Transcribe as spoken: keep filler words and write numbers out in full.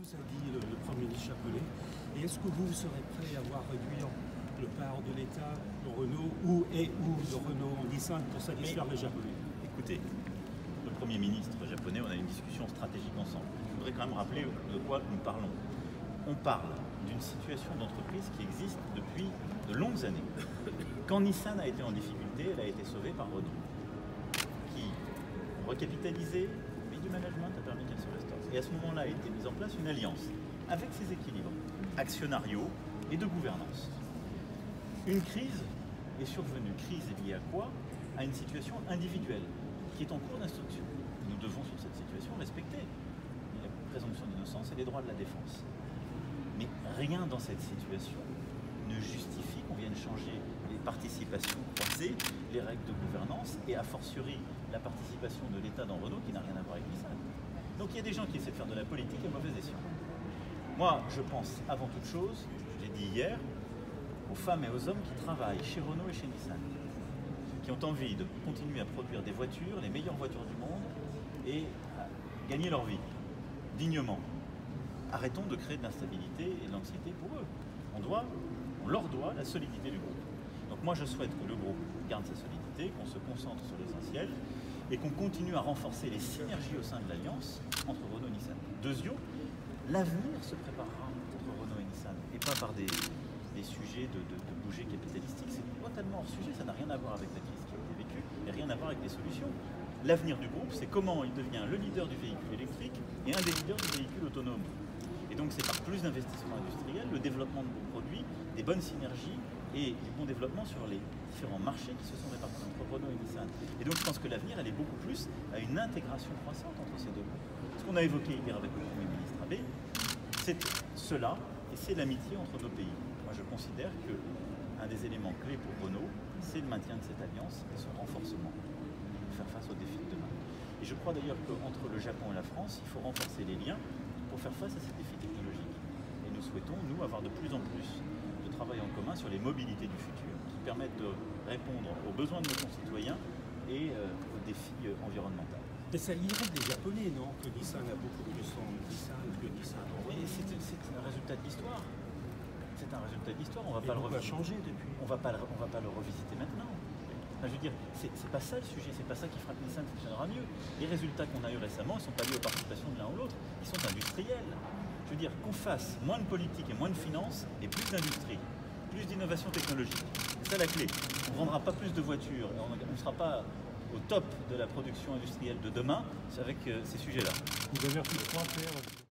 ça dit le, le Premier ministre japonais. Et est-ce que vous, vous serez prêt à voir réduire le part de l'État de Renault ou et ou de Renault Nissan pour satisfaire Mais, les Japonais? Écoutez, le Premier ministre japonais, on a une discussion stratégique ensemble. Je voudrais quand même rappeler de quoi nous parlons. On parle d'une situation d'entreprise qui existe depuis de longues années. Quand Nissan a été en difficulté, elle a été sauvée par Renault, qui ont recapitalisé, mais du management a permis qu'elle se restaure. Et à ce moment-là a été mise en place une alliance avec ses équilibres actionnariaux et de gouvernance. Une crise est survenue. Crise est liée à quoi? À une situation individuelle qui est en cours d'instruction. Nous devons sur cette situation respecter la présomption d'innocence et les droits de la défense. Mais rien dans cette situation ne justifie qu'on vienne changer les participations croisées, les règles de gouvernance et a fortiori la participation de l'État dans Renault qui n'a rien à voir avec Nissan. Donc il y a des gens qui essaient de faire de la politique à mauvais escient. Moi, je pense avant toute chose, je l'ai dit hier, aux femmes et aux hommes qui travaillent chez Renault et chez Nissan, qui ont envie de continuer à produire des voitures, les meilleures voitures du monde, et à gagner leur vie, dignement. Arrêtons de créer de l'instabilité et de l'anxiété pour eux. On doit, on leur doit la solidité du groupe. Donc moi je souhaite que le groupe garde sa solidité, qu'on se concentre sur l'essentiel, et qu'on continue à renforcer les synergies au sein de l'Alliance entre Renault et Nissan. Deuxièmement, l'avenir se préparera entre Renault et Nissan, et pas par des, des sujets de, de, de bouger capitalistique. C'est totalement hors sujet, ça n'a rien à voir avec la crise qui a été vécue, et rien à voir avec les solutions. L'avenir du groupe, c'est comment il devient le leader du véhicule électrique et un des leaders du véhicule autonome. Et donc c'est par plus d'investissements industriels, le développement de bons produits, des bonnes synergies et du bon développement sur les différents marchés qui se sont répartis entre Renault et Nissan. Et donc je pense que l'avenir, elle est beaucoup plus à une intégration croissante entre ces deux groupes. Ce qu'on a évoqué hier avec le Premier ministre Abe, c'est cela et c'est l'amitié entre nos pays. Moi je considère qu'un des éléments clés pour Renault, c'est le maintien de cette alliance et son renforcement pour faire face aux défis de demain. Et je crois d'ailleurs qu'entre le Japon et la France, il faut renforcer les liens pour faire face à ces défis technologiques. Et nous souhaitons, nous, avoir de plus en plus de travail en commun sur les mobilités du futur, qui permettent de répondre aux besoins de nos concitoyens et euh, aux défis euh, environnementaux. Mais ça irait des Japonais, non? Que Nissan a beaucoup plus en Nissan que Nissan en Renault. Et c'est un résultat de l'histoire. C'est un résultat de l'histoire. On va Et pas le va changer depuis. On va pas le, on va pas le revisiter maintenant. Enfin, je veux dire, c'est pas ça le sujet, c'est pas ça qui fera que Nissan fonctionnera mieux. Les résultats qu'on a eu récemment ne sont pas liés aux participations de l'un ou l'autre, ils sont industriels. Je veux dire, qu'on fasse moins de politique et moins de finance et plus d'industrie, plus d'innovation technologique. C'est ça la clé. On ne vendra pas plus de voitures, on ne sera pas au top de la production industrielle de demain avec euh, ces sujets-là. Vous avez plus trois faire.